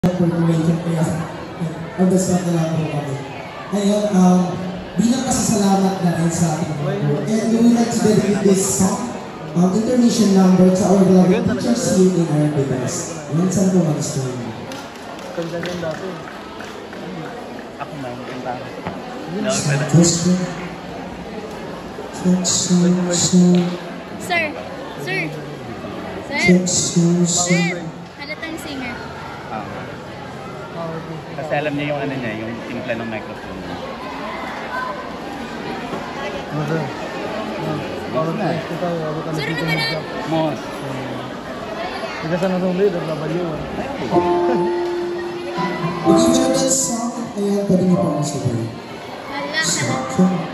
Corporation kaya understand na lang po kami. Ngayon, bilang pasasalamat na rin sa ating mga and we would like to dedicate this song, intermission number to our beloved teachers here in our Pinas. Minsan po mag-gusto nyo. Ganda-ganda po. Ako na, maganda. Sir! Sir! Sir! Halatang singer. Kasi alam niya yung ano niya, yung timpla ng microphone. Sir naman na! Mos. Tiga sana nung lead, ang labayo. If you know that song, ayan, pwede niyo pang masabay. Hala!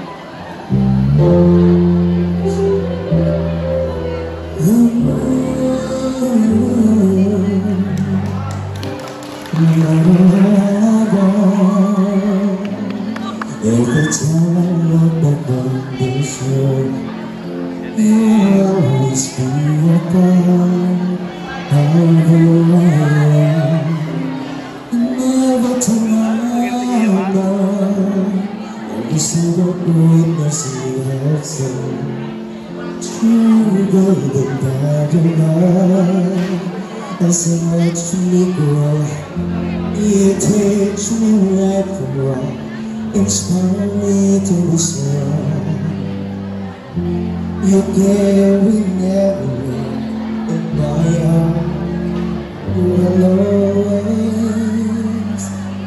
Every time I look back on this road, you'll always be a part of who I am. Never tomorrow, every single witness you have seen. True golden paradise, as I watch me grow, it takes me right from wrong. Inspire me to be strong. You carry everything in my heart. You will always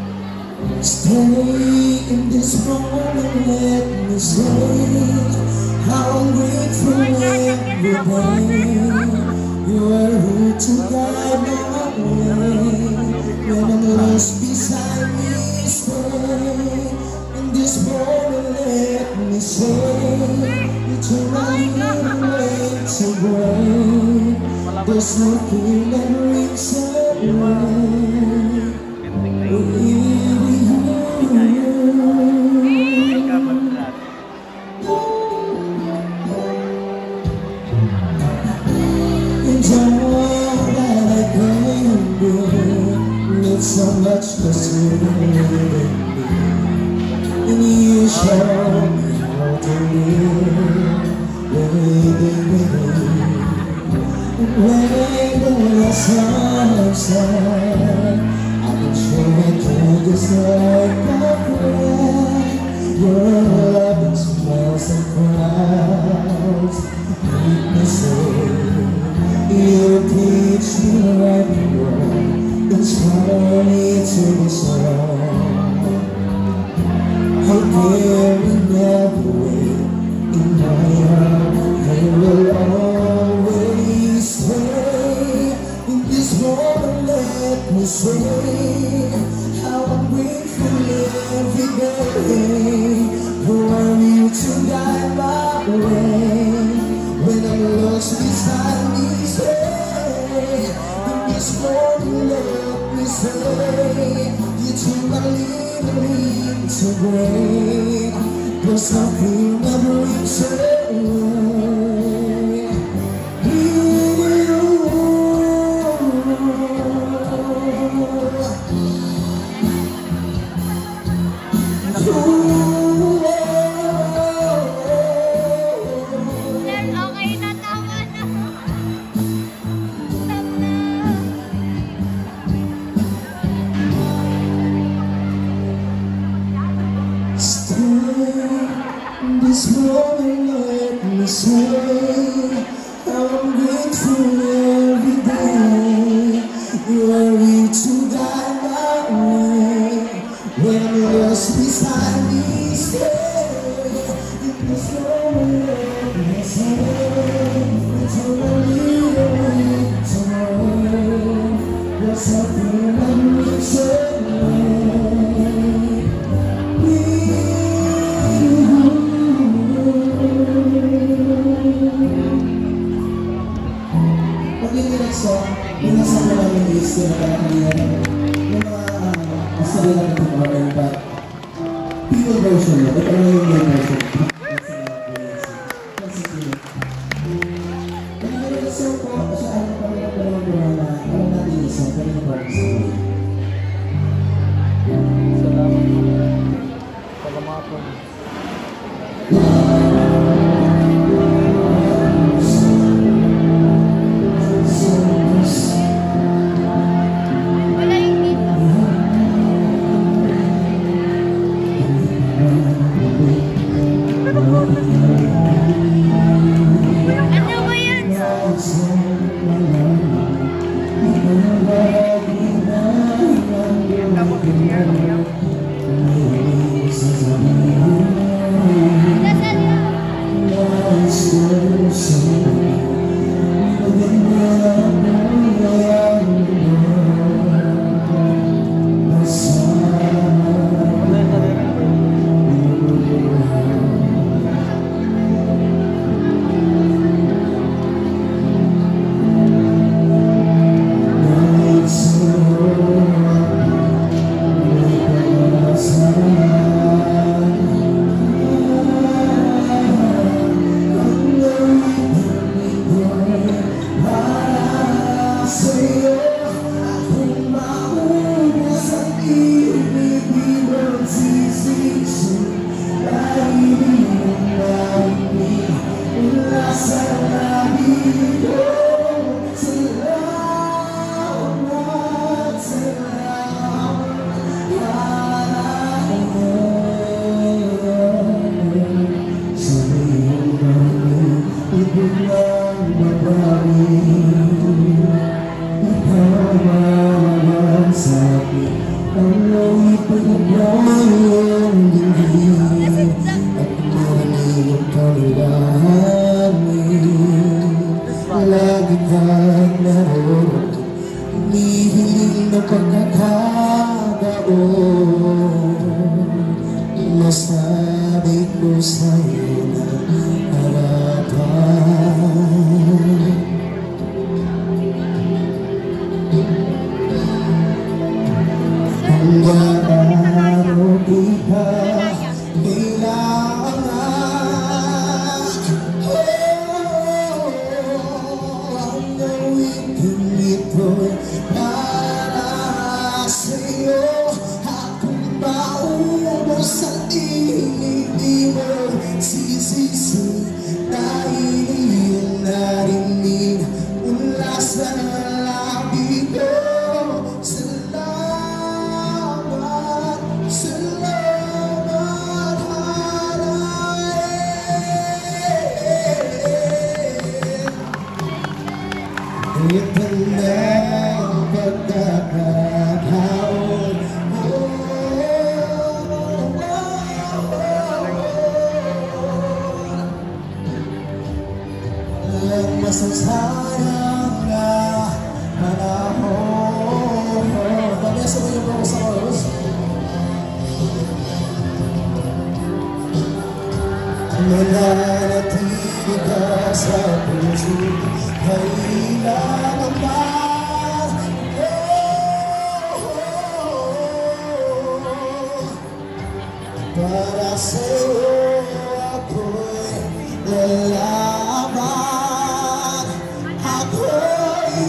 stay in this moment. Let me say how I'm grateful every day. You are here to guide my way. When I'm lost beside me, stay. This morning, let me say, eternally way to break. There's nothing that reaches away. And all that I can do needs so much pursuit. And you show me how to live, baby. When the sun shines, I can show it to just like a friend. Your love and smiles and crowds make me say, you teach me right and wrong, inspire me to be strong. You're carrying every way in my heart. I will always stay in this moment. Let me say how I'm grateful every day. Who are you to guide my way? When I'm lost beside me, stay in this moment. Let me say you turn my living to break. There's something that brings away. Okay na, tama na. This morning, let me say I'm grateful every day. You are here to guide my way. When I'm lost beside me, stay in this moment. Let me say it's only a week tomorrow. There's something that makes it away. So, yung nasa ko namin list na kaya yung mga masali na ito namin, but people version yun. Ito na yung main version. So po, siya ano pa rin na alam natin yung isang kanina pa rin sa Lagi kang naroon, humihiling na pagkakataon. Masabi ko sa'yo na harapan. Hanggang araw di pa kailangan, ang gawin ito'y para sa'yo. Akong maubos ang di mo sisisi, dahil iyong narinig mula sa labi ko. Ito na ang pagkakataon. Ang masasayang na panahon. Pag-asa mo yung mga sa oras. Mananatili ka sa puso, kailangan ba? Para sa'yo ako'y lalaban, ako'y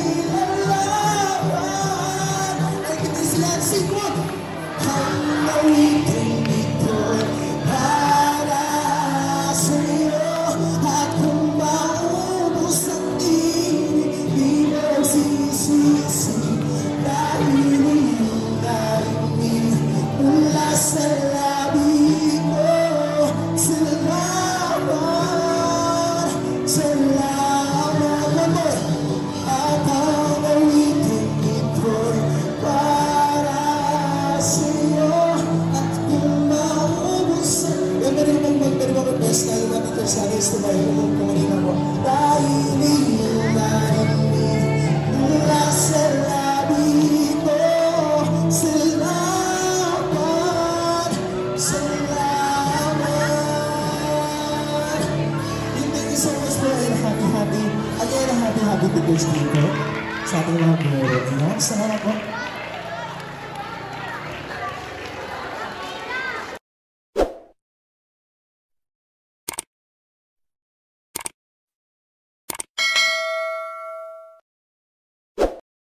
lalaban. Ay, hindi sila singkot. Ang nawitin ito'y para sa'yo. Akong maubos ang di mo sisisi, dahil iyong narinig mula sa labi ko. Salamat, salamat naman. At ang awitin ito'y para sa'yo. At kung maubos ang best na naman ito sa list na yung kumalina ko, dahil iyong narinig mula sa labi ko. Salamat, salamat. Thank you so much for and happy birthday speaker sa ating mga guro. Salamat po.